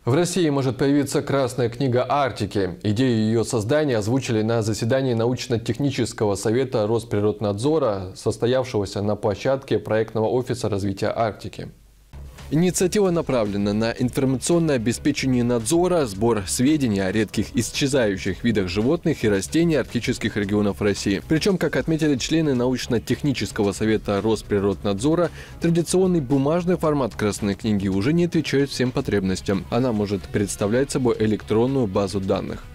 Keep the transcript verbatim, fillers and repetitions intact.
В России может появиться Красная книга Арктики. Идею ее создания озвучили на заседании научно-технического совета Росприроднадзора, состоявшегося на площадке проектного офиса развития Арктики. Инициатива направлена на информационное обеспечение надзора, сбор сведений о редких исчезающих видах животных и растений арктических регионов России. Причем, как отметили члены научно-технического совета Росприроднадзора, традиционный бумажный формат Красной книги уже не отвечает всем потребностям. Она может представлять собой электронную базу данных.